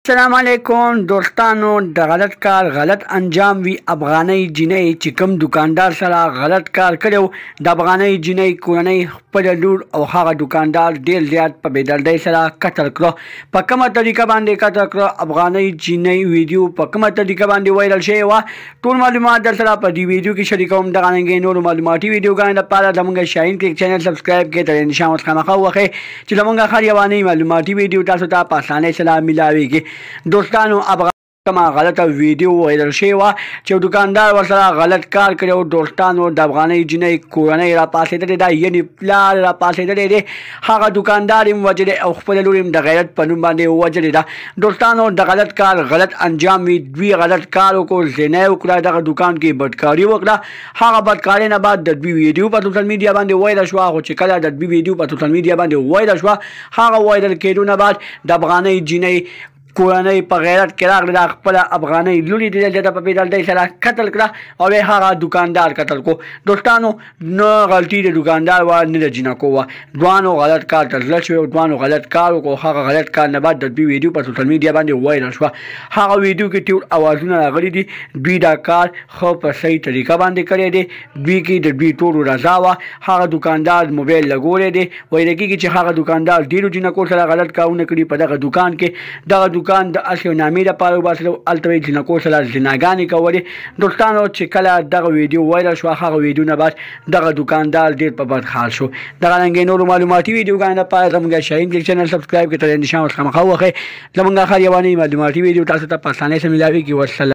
السلام علیکم دوستانو. د غلط کار غلط انجام وی افغاني جنۍ چې کوم دکاندار سره غلط کار کړو د افغاني جنۍ کورنۍ خپل لور او هغه دکاندار ډیر زیات په بېدردۍ سره قتل کړو. په کومه طریقه باندې قتل کړو افغاني جنۍ ویډیو په کومه طریقه باندې وایرل شوی و ټول معلومات در سره په دې ویډیو کې شریکوم. دغه رنګ نور معلوماتي ویډیوګانو لپاره زموږ شاهین کلیک چینل سبسکرایب کړئ تر نشان اوس خامخا وخی چې زموږ هر یواني معلوماتي ویډیو تاسو ته په اسانۍ سره ملاويږي. دوستانو افغان کما غلطه ویډیو وایرل شوی و چې دکاندار ورسره غلط کار کړو. دوستانو د افغاني جنۍ کورنۍ را پاسېدلې ده، یعنی پلار را پاسېدلې دی، هغه دکاندار هم وجلې او خپل لور هم د غیرت په نوم باندې وجلې ده. دوستانو د غلط کار غلط انجام وي، دوی غلط کار وکړو، زنا وکړه، دغه دکان کې بدکاري وکړه. هغه بدکاري نه بعد د دوی ویډیو په سوشل میډیا باندې وایرل شو. خو چې کله د دوی ویډیو په سوشل میډیا باندې وایرل شو هغه وایرل کېدو نه بعد د افغاني جنۍ کورنۍ په غیرت کې راغله، د خپل افغاني لوري ډېره زیاته په بېدردۍ سره قتل کړه او هغه دکاندار قتل کو. دوستانو نه غلطي د دکاندار وه نه د جنکو وه، دوانو غلط کار ته زړه شوی، دوانو غلط کار وکړو. هغه غلط کار نه بعد د دوی ویډیو په سوشل میډیا باندې وایرل شوه. هغه ویډیو کې ټول اوازونه راغلي دي، دوی دا کار خو په صحیح طریقه باندې کړی دی، دوی کې د دوی ټولو رضا وه. هغه دکاندار موبایل لګولی دی، ویل کېږي چې هغه دکاندار ډېرو جنکو سره غلط کارونه کړي په دغه دکان کې. دغه دکان د اصل نامې لپاره وباسلو، هلته یې جنکو سره زناګانې کولې. دوستانو چې کله دغه ویډیو وایرل شوه هغه ویډیو نه بعد دغه دکاندار ډېر په بد حال شو. دغه رنګې نورو معلوماتي ویډیوګانو لپاره زموږ شاهین کلیک چینل سبسکرایب کړئ تر نشان اوس خامخا وخی زموږ هر یواني معلوماتي ویډیو تاسو ته په اسانۍ سره ملاویږي. والسلام.